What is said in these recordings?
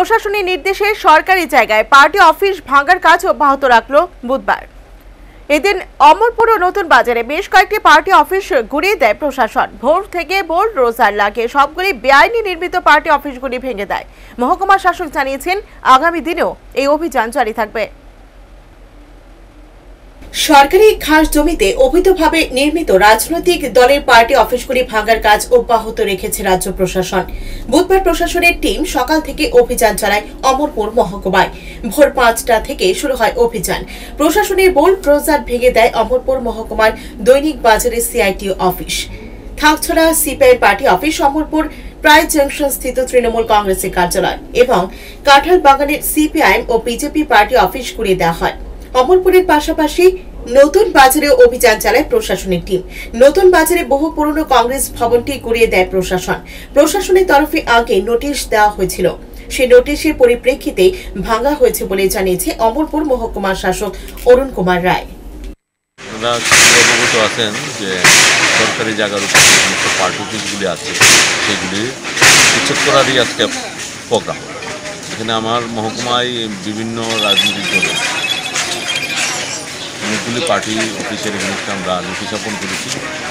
প্রশাসনের নির্দেশে সরকারি জায়গায় পার্টি অফিস ভাঙার কাজ অব্যাহত রাখল বুধবার। এদিন অমরপুর ও নতুন বাজারে বেশ কয়েকটি পার্টি অফিস ঘুরিয়ে দেয় প্রশাসন। ভোর থেকে ভোর রোজার লাগে সবগুলি বেআইনি নির্মিত পার্টি অফিসগুলি ভেঙে দেয়। মহকুমা শাসক জানিয়েছেন আগামী দিনেও এই অভিযান জারি থাকবে। সরকারি খাস জমিতে অবৈধভাবে নির্মিত রাজনৈতিক দলের পার্টি অফিসগুলি ভাঙার কাজ অব্যাহত রেখেছে রাজ্য প্রশাসন। বুধবার প্রশাসনের টিম সকাল থেকে অভিযান চালায় অমরপুর মহকুমায়। ভোর 5টা থেকে শুরু হয় অভিযান। প্রশাসনের বোল্ড প্রজার ভেঙে দেয় অমরপুর মহকুমার দৈনিক বাজারের CITU office, Thakchhara CPI party office, Amarpur প্রায় জংশন স্থিত তৃণমূল কংগ্রেসের কার্যালয় এবং কাঁঠাল বাগানের সিপিআইএম ও বিজেপি পার্টি অফিস ঘুরিয়ে দেওয়া হয়। অমরপুরের পাশাপাশি নতুন বাজারে অভিযান চালায় প্রশাসনের টিম। নতুন বাজারে বহু পুরনো কংগ্রেস ভবনটি ঘুরিয়ে দেয় প্রশাসন। প্রশাসনের তরফে আগে নোটিশ দেওয়া হয়েছিল, সেই নোটিশের পরিপ্রেক্ষিতে ভাঙা হয়েছে বলে জানিয়েছে অমরপুর মহকুমা শাসক অরুণ কুমার রায়। অবগত আছেন যে সরকারি জায়গার উপর যে সমস্ত পার্টি অফিসগুলি আছে সেগুলি উচ্ছেদ করারই আজকে প্রোগ্রাম। এখানে আমার মহকুমায় বিভিন্ন রাজনৈতিক দলের অনেকগুলি পার্টি অফিসের এগেইনস্টে আমরা নোটিশ স্থাপন করেছি।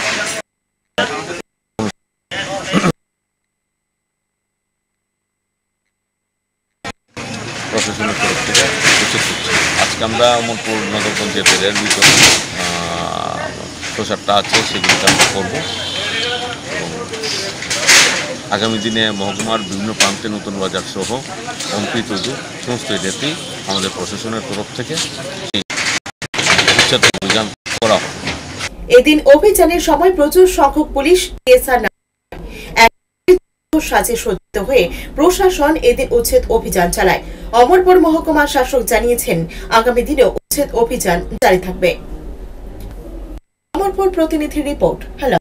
প্রশাসনের তরফ থেকে উচ্ছেদ করছি। আজকে আমরা অমরপুর নগর পঞ্চায়েতের এর ভিতর প্রচারটা আছে সেগুলিকে আমরা করবো এবং আগামী দিনে মহকুমার বিভিন্ন প্রান্তে নতুন বাজার সহ অঙ্কিত সমস্ত এরিয়াতেই আমাদের প্রশাসনের তরফ থেকে উচ্ছেদ অভিযান করা হয়। এদিন অভিযানের সময় প্রচুর সংখ্যক পুলিশ সাজে সজ্জিত হয়ে প্রশাসন এদিন উচ্ছেদ অভিযান চালায়। অমরপুর মহকুমা শাসক জানিয়েছেন আগামী দিনেও উচ্ছেদ অভিযান জারি থাকবে। অমরপুর প্রতিনিধি রিপোর্ট। হ্যালো।